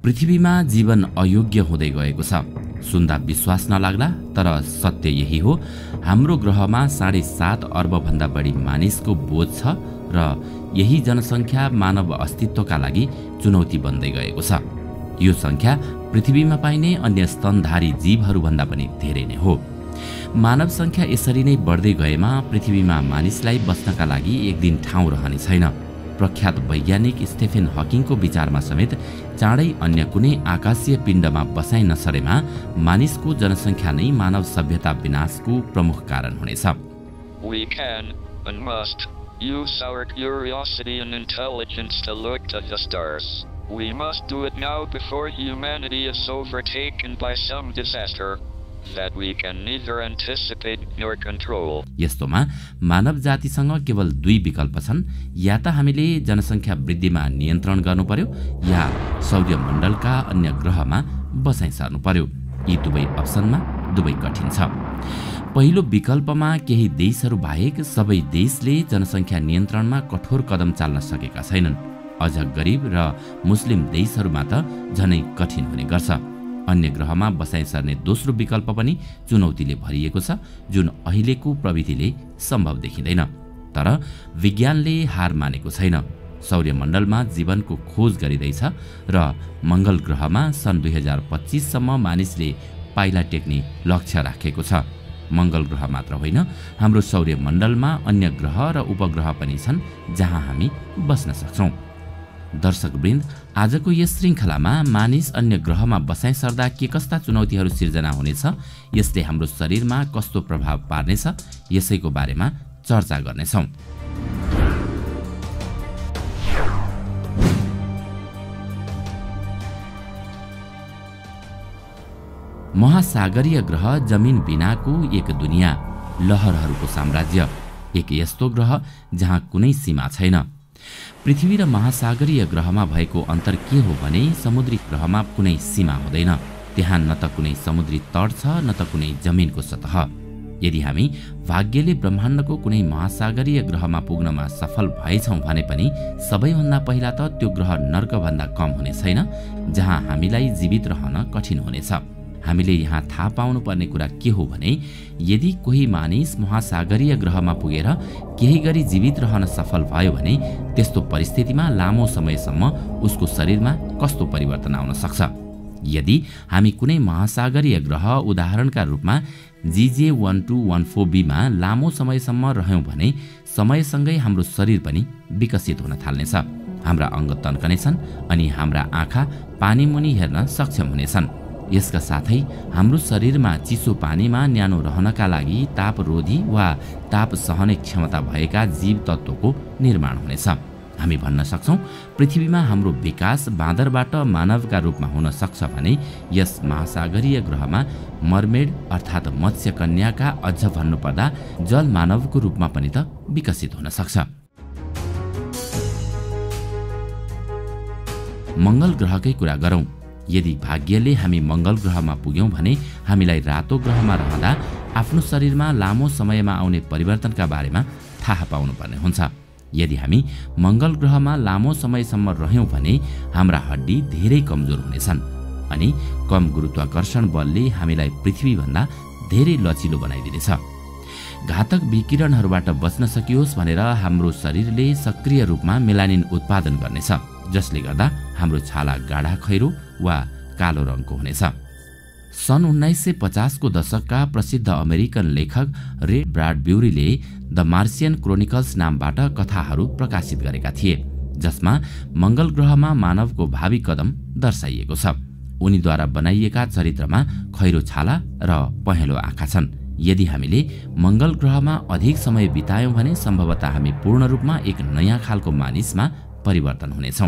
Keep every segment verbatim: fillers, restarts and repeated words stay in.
पृथ्वीमा जीवन अयोग्य हुँदै गएको छ। सुन्दा विश्वास नलाग्ला, तर सत्य यही हो। हाम्रो ग्रहमा साढे सात अर्बभन्दा बढी मानिसको बोझ छ र यही जनसङ्ख्या मानव अस्तित्वका लागि चुनौती बन्दै गएको छ। यो सङ्ख्या पृथ्वीमा पाइने अन्य स्तनधारी जीवहरूभन्दा पनि धेरै नै हो। मानव सङ्ख्या यसरी नै बढ्दै गएमा पृथ्वीमा मानिसलाई बस्नका लागि एक दिन ठाउँ रहने छैन। प्रख्यात वैज्ञानिक स्टेफेन हकिङको विचारमा समेत चाँडै अन्य कुनै आकाशीय पिण्डमा बसाइ नसरेमा मानिसको जनसङ्ख्या नै मानव सभ्यता विनाशको प्रमुख कारण हुनेछ। We can and must use our curiosity and intelligence to look to the stars. We must do it now before humanity is overtaken by some disaster that we can neither anticipate nor control. यस्तोमा मानव जातिसँग केवल दुई विकल्प छन्। या त हामीले जनसङ्ख्या वृद्धिमा नियन्त्रण गर्नु पर्यो, या सौर्यमण्डलका अन्य ग्रहमा बसाइ सर्नु पर्यो। यी दुवै अप्सनमा दुवै कठिन छ। पहिलो विकल्पमा केही देशहरू बाहेक सबै देशले जनसङ्ख्या नियन्त्रणमा कठोर कदम चाल्न सकेका छैनन्। अझ गरिब र मुस्लिम देशहरूमा त झनै कठिन हुने गर्छ। अन्य ग्रहमा बसाइ सर्ने दोस्रो विकल्प पनि चुनौतीले भरिएको छ, जुन अहिलेको प्रविधिले सम्भव देखिँदैन। तर विज्ञानले हार मानेको छैन। सौर्यमण्डलमा जीवनको खोज गरिँदैछ र मङ्गल ग्रहमा सन् दुई हजार पच्चिससम्म मानिसले पाइला टेक्ने लक्ष्य राखेको छ। मङ्गल ग्रह मात्र होइन, हाम्रो सौर्यमण्डलमा अन्य ग्रह र उपग्रह पनि छन् जहाँ हामी बस्न सक्छौँ। दर्शकवृन्द, आजको यस श्रृङ्खलामा मानिस अन्य ग्रहमा बसाइ सर्दा के कस्ता चुनौतीहरू सिर्जना हुनेछ, यसले हाम्रो शरीरमा कस्तो प्रभाव पार्नेछ, यसैको बारेमा चर्चा गर्नेछौँ। महासागरीय ग्रह जमिन बिनाको एक दुनिया, लहरहरूको साम्राज्य, एक यस्तो ग्रह जहाँ कुनै सीमा छैन। पृथ्वी र महासागरीय ग्रहमा भएको अन्तर के हो भने समुद्री ग्रहमा कुनै सीमा हुँदैन। त्यहाँ न त कुनै समुद्री तट छ, न त कुनै जमिनको सतह। यदि हामी भाग्यले ब्रह्माण्डको कुनै महासागरीय ग्रहमा पुग्नमा सफल भएछौँ भने पनि सबैभन्दा पहिला त त्यो ग्रह नर्कभन्दा कम हुने छैन, जहाँ हामीलाई जीवित रहन कठिन हुनेछ। हामीले यहाँ थाहा पाउनुपर्ने कुरा के हो भने यदि कोही मानिस महासागरीय ग्रहमा पुगेर केही गरी जीवित रहन सफल भयो भने त्यस्तो परिस्थितिमा लामो समयसम्म उसको शरीरमा कस्तो परिवर्तन आउन सक्छ। यदि हामी कुनै महासागरीय ग्रह उदाहरणका रूपमा जीजे वान टू वान फोर बीमा लामो समयसम्म रह्यौँ भने समयसँगै हाम्रो शरीर पनि विकसित हुन थाल्नेछ। हाम्रा अङ्ग तन्कनेछन् अनि हाम्रा आँखा पानी मुनि हेर्न सक्षम हुनेछन्। यसका साथै हाम्रो शरीरमा चिसो पानीमा न्यानो रहनका लागि तापरोधी वा ताप सहने क्षमता भएका जीव तत्त्वको निर्माण हुनेछ। हामी भन्न सक्छौँ पृथ्वीमा हाम्रो विकास बाँदरबाट मानवका रूपमा हुन सक्छ भने यस महासागरीय ग्रहमा मर्मेड अर्थात् मत्स्य कन्याका अझ भन्नुपर्दा जल मानवको रूपमा पनि त विकसित हुन सक्छ। मङ्गल ग्रहकै कुरा गरौँ। यदि भाग्यले हामी मङ्गल ग्रहमा पुग्यौँ भने हामीलाई रातो ग्रहमा रहँदा आफ्नो शरीरमा लामो समयमा आउने परिवर्तनका बारेमा थाहा पाउनुपर्ने हुन्छ। यदि हामी मङ्गल ग्रहमा लामो समयसम्म रह्यौँ भने हाम्रा हड्डी धेरै कमजोर हुनेछन् अनि कम गुरुत्वाकर्षण बलले हामीलाई पृथ्वीभन्दा धेरै लचिलो बनाइदिनेछ। घातक विकिरणहरूबाट बच्न सकियोस् भनेर हाम्रो शरीरले सक्रिय रूपमा मेलानिन उत्पादन गर्नेछ, जसले गर्दा हाम्रो छाला गाढा खैरो वा कालो रङको हुनेछ। सन् उन्नाइस सय पचासको दशकका प्रसिद्ध अमेरिकन लेखक रे ब्राडब्युरीले द मार्सियन क्रोनिकल्स नामबाट कथाहरू प्रकाशित गरेका थिए, जसमा मङ्गल ग्रहमा मानवको भावी कदम दर्शाइएको छ। उनीद्वारा बनाइएका चरित्रमा खैरो छाला र पहेँलो आँखा छन्। यदि हामीले मङ्गल ग्रहमा अधिक समय बितायौँ भने सम्भवतः हामी पूर्ण रूपमा एक नयाँ खालको मानिसमा परिवर्तन हुनेछौँ।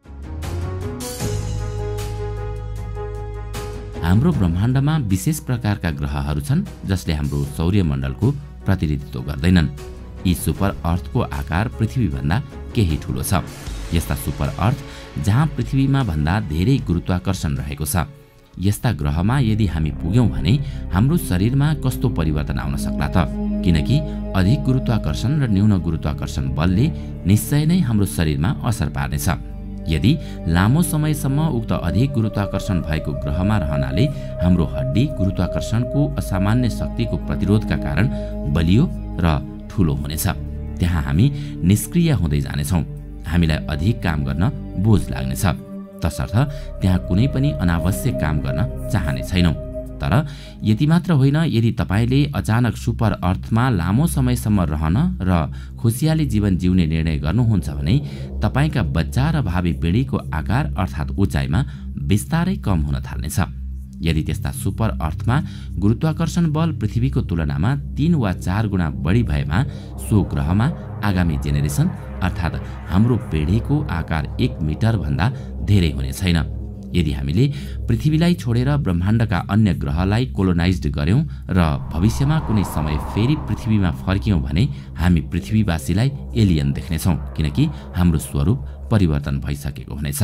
हाम्रो ब्रह्माण्डमा विशेष प्रकारका ग्रहहरू छन् जसले हाम्रो सौर्यमण्डलको प्रतिनिधित्व गर्दैनन्। यी सुपर अर्थको आकार पृथ्वीभन्दा केही ठुलो छ। यस्ता सुपर अर्थ जहाँ पृथ्वीमा भन्दा धेरै गुरुत्वाकर्षण रहेको छ। यस्ता ग्रहमा यदि हामी पुग्यौँ भने हाम्रो शरीरमा कस्तो परिवर्तन आउन सक्ला त? किनकि अधिक गुरुत्वाकर्षण र न्यून गुरुत्वाकर्षण बलले निश्चय नै हाम्रो शरीरमा असर पार्नेछ। यदि लामो समयसम्म उक्त अधिक गुरुत्वाकर्षण भएको ग्रहमा रहनाले हाम्रो हड्डी गुरुत्वाकर्षणको असामान्य शक्तिको प्रतिरोधका कारण बलियो र ठूलो हुनेछ। त्यहाँ हामी निष्क्रिय हुँदै जानेछौँ। हामीलाई अधिक काम गर्न बोझ लाग्नेछ। तसर्थ त्यहाँ कुनै पनि अनावश्यक काम गर्न चाहने छैनौँ। तर यति मात्र होइन, यदि तपाईले अचानक सुपर अर्थमा लामो समयसम्म रहन र खुसियाली जीवन जिउने निर्णय गर्नुहुन्छ भने तपाईका बच्चा र भावी पिँढीको आकार अर्थात् उचाइमा बिस्तारै कम हुन थाल्नेछ। यदि त्यस्ता सुपर अर्थमा गुरुत्वाकर्षण बल पृथ्वीको तुलनामा तीन वा चार गुणा बढी भएमा सो ग्रहमा आगामी जेनेरेसन अर्थात् हाम्रो पिँढीको आकार एक मिटर भन्दा धेरै हुने छैन। यदि हामीले पृथ्वीलाई छोडेर ब्रह्माण्डका अन्य ग्रहलाई कोलोनाइज्ड गर्यौं र भविष्यमा कुनै समय फेरि पृथ्वीमा फर्कियौं भने हामी पृथ्वीवासीलाई एलियन देख्नेछौँ, किनकि हाम्रो स्वरूप परिवर्तन भइसकेको हुनेछ।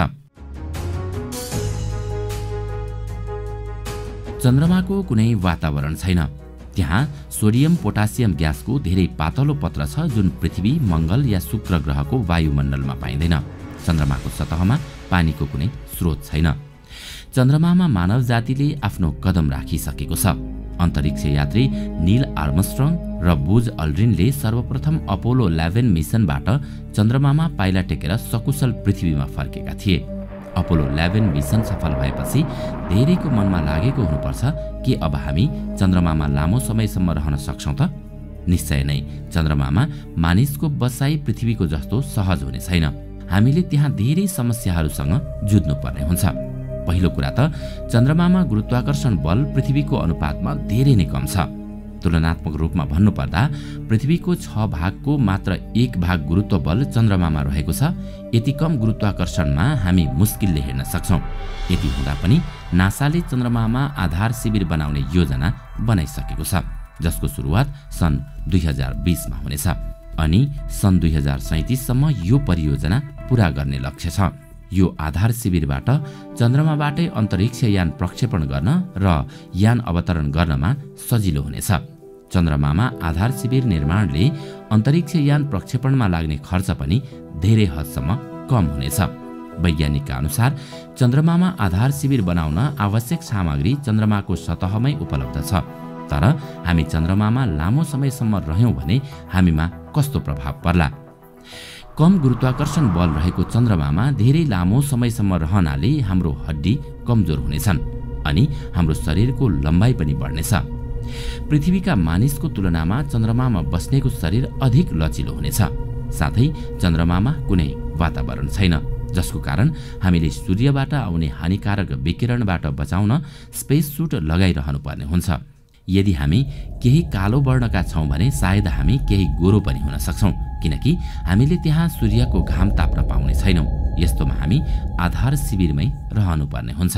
चन्द्रमाको कुनै वातावरण छैन। त्यहाँ सोडियम पोटासियम ग्यासको धेरै पातलो पत्र छ जुन पृथ्वी, मंगल या शुक्र ग्रहको वायुमण्डलमा पाइँदैन। चन्द्रमाको सतहमा पानीको कुनै स्रोत छैन। चन्द्रमामा मानव जातिले आफ्नो कदम राखिसकेको छ। अन्तरिक्ष यात्री नील आर्मस्ट्रङ र बुज अल्ड्रिनले सर्वप्रथम अपोलो एघार मिसनबाट चन्द्रमामा पाइला टेकेर सकुशल पृथ्वीमा फर्केका थिए। अपोलो एघार मिसन सफल भएपछि धेरैको मनमा लागेको हुनुपर्छ कि अब हामी चन्द्रमामा लामो समयसम्म रहन सक्छौं त? निश्चय नै चन्द्रमामा मानिसको बसाई पृथ्वीको जस्तो सहज हुने छैन। हामीले त्यहाँ धेरै समस्याहरूसँग जुझ्नु पर्ने हुन्छ। पहिलो कुरा त चन्द्रमामा गुरुत्वाकर्षण बल पृथ्वीको अनुपातमा धेरै नै कम छ। तुलनात्मक रूपमा भन्नुपर्दा पृथ्वीको छ भागको मात्र एक भाग गुरुत्व बल चन्द्रमामा रहेको छ। यति कम गुरुत्वाकर्षणमा हामी मुस्किलले हिँड्न सक्छौं। यति हुँदा पनि नासाले चन्द्रमामा आधार शिविर बनाउने योजना बनाइसकेको छ, जसको सुरुवात सन् दुई हजार बीसमा हुनेछ अनि सन् दुई हजार सैंतीससम्म यो परियोजना पूरा गर्ने लक्ष्य छ। यो आधार शिविरबाट चन्द्रमाबाटै अन्तरिक्ष यान प्रक्षेपण गर्न र यान अवतरण गर्नमा सजिलो हुनेछ। चन्द्रमामा आधार शिविर निर्माणले अन्तरिक्ष यान प्रक्षेपणमा लाग्ने खर्च पनि धेरै हदसम्म कम हुनेछ। वैज्ञानिकका अनुसार चन्द्रमामा आधार शिविर बनाउन आवश्यक सामग्री चन्द्रमाको सतहमै उपलब्ध छ। तर हामी चन्द्रमामा लामो समयसम्म रह्यौं भने हामीमा कस्तो प्रभाव पर्ला? कम गुरुत्वाकर्षण बल रहेको चन्द्रमामा धेरै लामो समयसम्म रहनाले हाम्रो हड्डी कमजोर हुनेछन् अनि हाम्रो शरीरको लम्बाइ पनि बढ्नेछ। पृथ्वीका मानिसको तुलनामा चन्द्रमामा बस्नेको शरीर अधिक लचिलो हुनेछ। साथै चन्द्रमामा कुनै वातावरण छैन, जसको कारण हामीले सूर्यबाट आउने हानिकारक विकिरणबाट बचाउन स्पेस सुट लगाइरहनु पर्ने हुन्छ। यदि हामी केही कालो वर्णका छौं भने सायद हामी केही गोरो पनि हुन सक्छौं, किनकि हामीले त्यहाँ सूर्यको घाम ताप्न पाउने छैनौं। यस्तोमा हामी आधार शिविरमै रहनु पर्ने हुन्छ।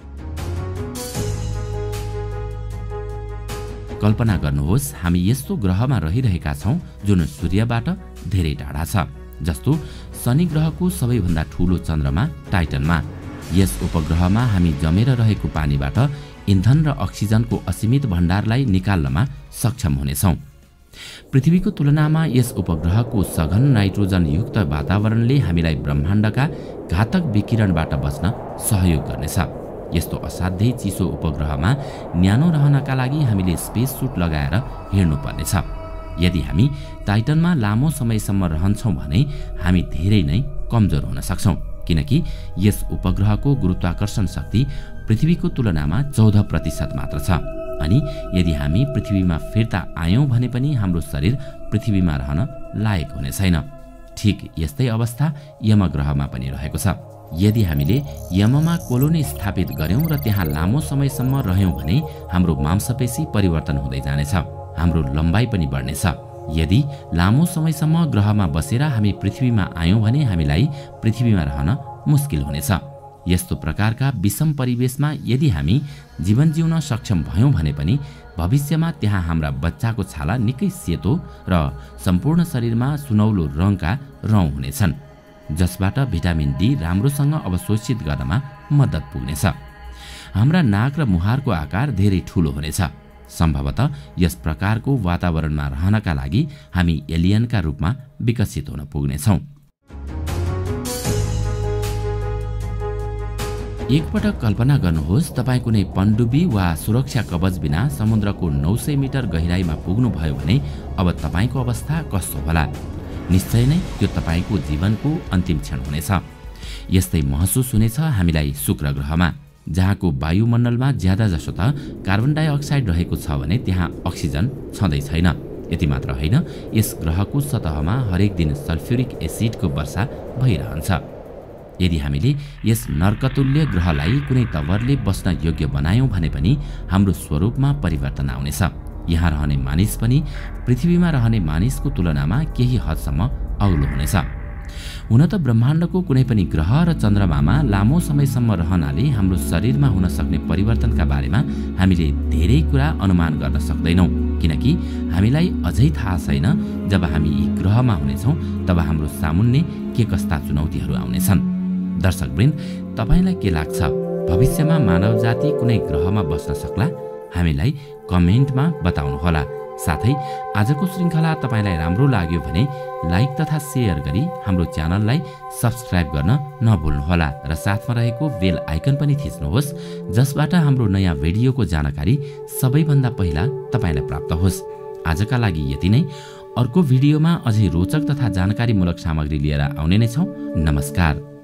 कल्पना गर्नुहोस्, हामी यस्तो ग्रहमा रहिरहेका छौं जुन सूर्यबाट धेरै टाढा छ, जस्तो शनि ग्रहको सबैभन्दा ठूलो चन्द्रमा टाइटनमा। यस उपग्रहमा हामी जमेर रहेको पानीबाट इन्धन र अक्सिजनको असीमित भण्डारलाई निकाल्नमा सक्षम हुनेछौं। पृथ्वीको तुलनामा यस उपग्रहको सघन नाइट्रोजन युक्त वातावरणले हामीलाई ब्रह्माण्डका घातक विकिरणबाट बच्न सहयोग गर्नेछ। यस्तो असाध्यै चिसो उपग्रहमा न्यानो रहनका लागि हामीले स्पेस सुट लगाएर हिँड्नु पर्नेछ। यदि हामी टाइटनमा लामो समयसम्म रहन्छौं भने हामी धेरै नै कमजोर हुन सक्छौं, किनकि यस उपग्रहको गुरुत्वाकर्षण शक्ति पृथ्वीको तुलनामा चौध प्रतिशत मात्र छ अनि यदि हामी पृथ्वीमा फिर्ता आयौं भने पनि हाम्रो शरीर पृथ्वीमा रहन लायक हुने छैन। ठीक यस्तै अवस्था यम ग्रहमा पनि रहेको छ। यदि हामीले यममा कोलोनी स्थापित गर्यौं र त्यहाँ लामो समयसम्म रह्यौं भने हाम्रो मांसपेशी परिवर्तन हुँदै जानेछ, हाम्रो लम्बाइ पनि बढ्नेछ। यदि लामो समयसम्म ग्रहमा बसेर हामी पृथ्वीमा आयौं भने हामीलाई पृथ्वीमा रहन मुस्किल हुनेछ। यस्तो प्रकारका विषम परिवेशमा यदि हामी जीवन जिउन सक्षम भयौं भने पनि भविष्यमा त्यहाँ हाम्रा बच्चाको छाला निकै सेतो र सम्पूर्ण शरीरमा सुनौलो रङका रौँ हुनेछन्, जसबाट भिटामिन डी राम्रोसँग अवशोषित गर्नमा मद्दत पुग्नेछ। हाम्रा नाक र मुहारको आकार धेरै ठूलो हुनेछ। सम्भवतः यस प्रकारको वातावरणमा रहनका लागि हामी एलियनका रूपमा विकसित हुन पुग्नेछौं। एकपटक कल्पना गर्नुहोस्, तपाईँ कुनै पनडुब्बी वा सुरक्षा कवच बिना समुद्रको नौ सय मिटर गहिराईमा पुग्नुभयो भने अब तपाईँको अवस्था कस्तो होला? निश्चय नै त्यो तपाईँको जीवनको अन्तिम क्षण हुनेछ। यस्तै महसुस हुनेछ हामीलाई शुक्र ग्रहमा, जहाँको वायुमण्डलमा ज्यादा जसो त कार्बन डाइअक्साइड रहेको छ भने त्यहाँ अक्सिजन छँदै छैन। यति मात्र होइन, यस ग्रहको सतहमा हरेक दिन सल्फ्युरिक एसिडको वर्षा भइरहन्छ। यदि हामीले यस नर्कतुल्य ग्रहलाई कुनै तवरले बस्न योग्य बनायौं भने पनि हाम्रो स्वरूपमा परिवर्तन आउनेछ। यहाँ रहने मानिस पनि पृथ्वीमा रहने मानिसको तुलनामा केही हदसम्म अग्लो हुनेछ। हुन त ब्रह्माण्डको कुनै पनि ग्रह र चन्द्रमामा लामो समयसम्म रहनाले हाम्रो शरीरमा हुन सक्ने परिवर्तनका बारेमा हामीले धेरै कुरा अनुमान गर्न सक्दैनौँ, किनकि हामीलाई अझै थाहा छैन जब हामी यी ग्रहमा हुनेछौँ तब हाम्रो सामुन्ने के कस्ता चुनौतीहरू आउनेछन्। दर्शकवृन्द, तपाईलाई के लाग्छ, भविष्यमा मानव जाति कुनै ग्रहमा बस्न सक्ला? हामीलाई कमेन्टमा बताउनुहोला। साथै आजको श्रृङ्खला तपाईलाई राम्रो लाग्यो भने लाइक तथा शेयर गरी हाम्रो च्यानललाई सब्स्क्राइब गर्न नभुल्नुहोला र साथमा रहेको बेल आइकन पनि थिच्नुहोस्, जसबाट हाम्रो नयाँ भिडियोको जानकारी सबैभन्दा पहिला तपाईलाई प्राप्त होस्। आजका लागि यति नै। अर्को भिडियोमा अझै रोचक तथा जानकारीमूलक सामग्री लिएर आउने नै छौँ। नमस्कार।